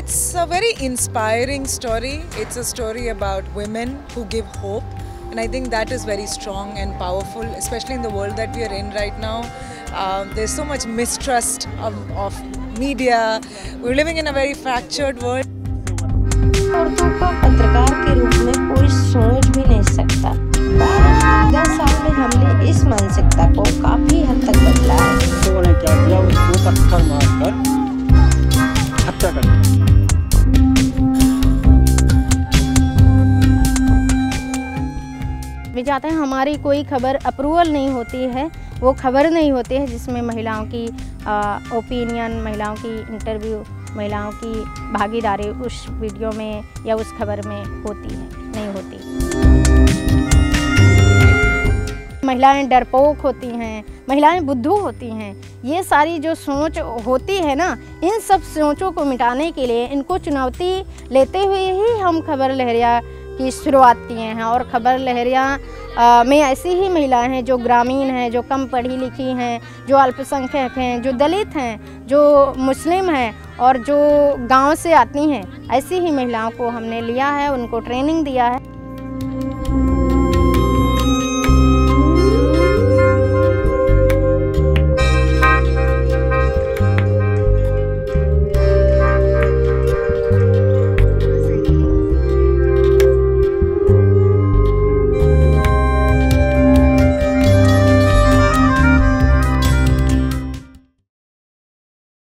It's a very inspiring story. It's a story about women who give hope. And I think that is very strong and powerful, especially in the world that we are in right now. There's so much mistrust of media. We're living in a very fractured world. औरतों को पत्रकार के रूप में कोई सोच भी नहीं सकता। 10 साल में हमने इस मानसिकता को काफी हद तक बदला है। लोगों ने क्या किया, उसको पत्थर मारकर हत्या कर दी। भी जाते हैं, हमारी कोई खबर अप्रूवल नहीं होती है, वो खबर नहीं होती है जिसमें महिलाओं की ओपिनियन, महिलाओं की इंटरव्यू, महिलाओं की भागीदारी उस वीडियो में या उस खबर में होती है, नहीं होती। महिलाएं डरपोक होती हैं, महिलाएं बुद्धू होती हैं। ये सारी जो सोच होती है ना, इन सब सोचों को मिटाने के लिए इनको चुनौती लेते हुए ही हम खबर लहरिया की शुरुआत किए हैं। और खबर लहरिया में ऐसी ही महिलाएं हैं जो ग्रामीण हैं, जो कम पढ़ी लिखी हैं, जो अल्पसंख्यक हैं, जो दलित हैं, जो मुस्लिम हैं और जो गांव से आती हैं। ऐसी ही महिलाओं को हमने लिया है, उनको ट्रेनिंग दिया है।